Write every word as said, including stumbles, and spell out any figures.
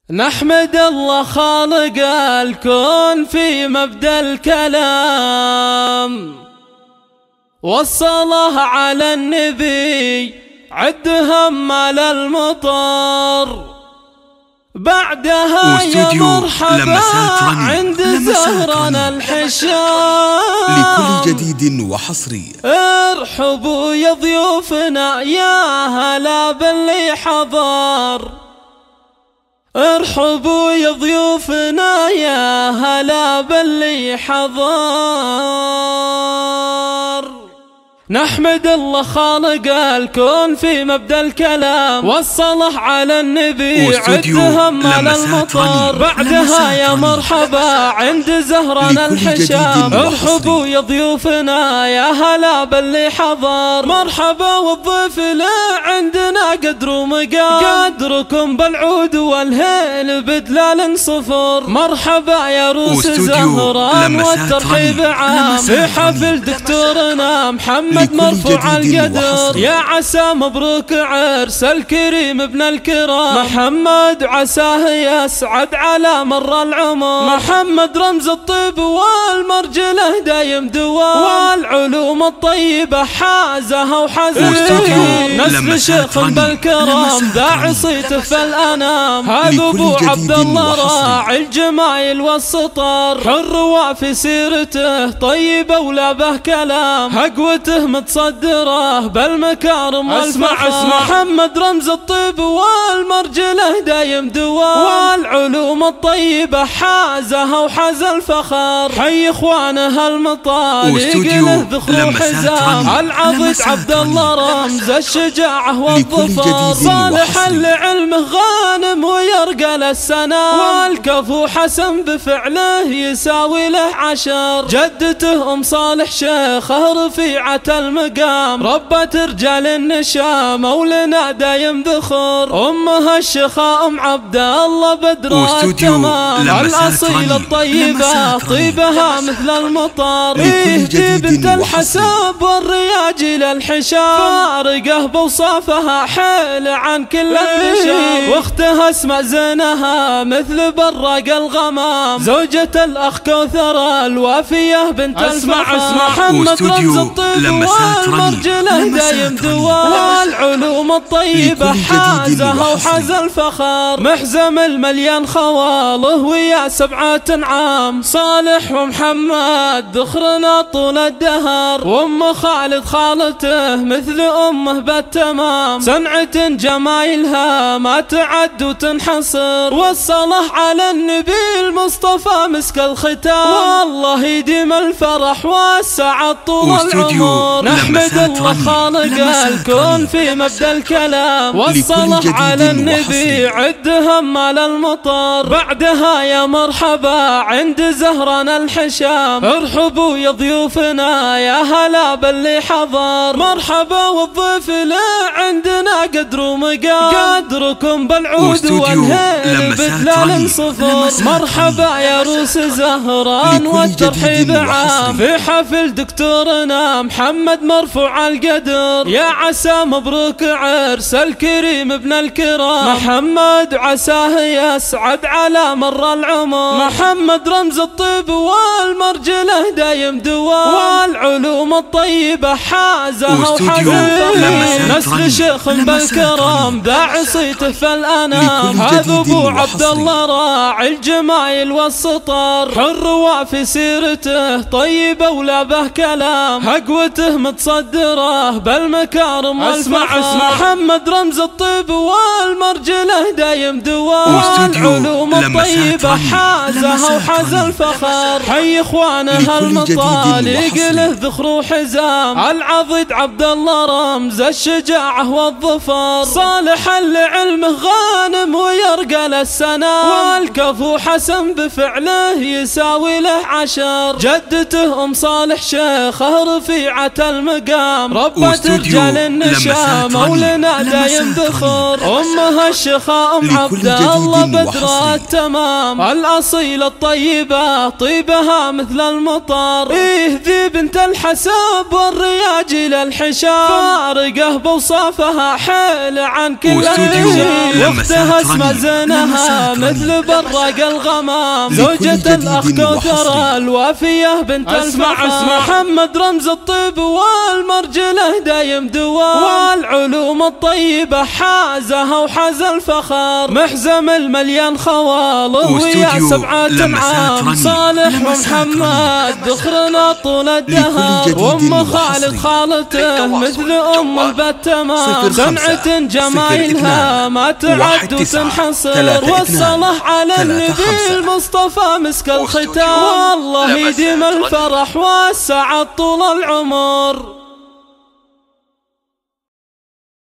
نحمد الله خالق الكون في مبدأ الكلام، والصلاة على النبي عدهم على المطر، بعدها يا مرحبا عند زهرنا الحشام. لكل جديد وحصري ارحبوا يا ضيوفنا يا هلا باللي حضر، ارحبوا يا ضيوفنا يا هلا باللي حضر. نحمد الله خالق الكون في مبدأ الكلام، والصلاة على النبي عدهم على المطر، بعدها يا مرحبا عند زهرنا الحشام. ارحبوا يا ضيوفنا يا هلا باللي حضر، مرحبا والضيف لا عندنا قدر ومقام، قدركم بالعود والهيل بدلال صفر. مرحبا يا روس زهران والترحيب عام، في حفل دكتورنا محمد مرفوع القدر، يا عسى مبروك عرس الكريم ابن الكرام. محمد عساه يسعد على مر العمر، محمد رمز الطيب والمرجله دايم دوام، والعلوم الطيبه حازها وحازها، نسل شيخ بالكرام داعي صيته في الانام. هذا ابو عبد الله راعي الجمايل والسطر، حر وافي سيرته طيبه ولا به كلام، هقوته متصدره بالمكارم والفخر. محمد رمز الطيب والمرجله دايم دوام، والعلوم الطيبه حازها وحاز الفخر. حي اخوانه المطالق له ذخر وحزام، العضد عبد الله رمز الشجاعه والظفر، صالح لعلمه غانم ويرقى للسنام، والكفو حسن بفعله يساوي له عشر. جدته ام صالح شيخه رفيعه المقام، ربت رجال النشا مولنا دايم ذخر، امها الشيخة ام عبد الله بدر التمام، الاصيل الطيبة طيبها مثل المطر، دي بنت الحساب والرياجل الحشام، فارقه بوصافها حيل عن كل النشام، واختها اسمع زينها مثل براق الغمام، زوجة الاخ كوثر الوافية بنت الفخر. محمد رمز الطيب والمرجله دايم دوام، والعلوم الطيبه حازها وحاز الفخر، محزم المليان خواله ويا سبعة عام، صالح ومحمد ذخرنا طول الدهر، وام خالد خالته مثل امه بالتمام، سنعة جمايلها ما تعد وتنحصر، والصلاة على النبي المصطفى مسك الختام، والله يديم الفرح والسعة طول العمر. نحمد الله خالق الكون في مبدأ الكلام، والصلاة على النبي عدهم على المطر، بعدها يا مرحبا عند زهرنا الحشام. ارحبوا يا ضيوفنا يا هلا باللي حضر، مرحبا والضيف لا عندنا قدر ومقام، قدركم بالعود والهيل بدلال صفر. مرحبا يا روس زهران والترحيب عام، في حفل دكتورنا محمد مرفوع القدر، يا عسى مبروك عرس الكريم ابن الكرام، محمد عساه يسعد على مر العمر، محمد رمز الطيب والمرجله دايم دوام، والعلوم الطيبه حازها وحازها، نسل شيخ بالكرام داعي صيته في الانام. هذا ابو عبد الله راعي الجمايل والسطر، حر وافي سيرته طيبه ولا به كلام، هقوته متصدره بالمكارم والفخر. محمد رمز الطيب والمرجله دايم دوام، والعلوم الطيبه حازها وحاز الفخر. حي اخوانه المطالق له ذخر وحزام، العضد عبد الله رمز الشجاعه والظفر، صالح لعلمه غانم ويرقى للسنام، والكفو حسن بفعله يساوي له عشر. جدته ام صالح شيخه رفيعه المقام، ربت رجال النشا مولنا دايم ذخر، امها الشيخة ام عبد الله بدر التمام، الاصيل الطيبه طيبها مثل المطر، ايه ذي بنت الحساب والرياجل الحشام، فارقه بوصافها حيل عن كل الرجال، واختها اسمع زينها لها مثل براق الغمام، زوجة الأخ كوثر الوافية بنت الفخر، محمد رمز الطيب والمرجله دايم دوام، والعلوم الطيبة حازها وحاز الفخر، محزم المليان خوالض ويا سبعة عام، صالح ومحمد ذخرنا طول الدهر، وام خالد خالته مثل ام البتمام، سمعة جمايلها ما تعد وتنحصر، والصلاة على النبي المصطفى مسك الختام، والله يديم الفرح والسعد طول العمر.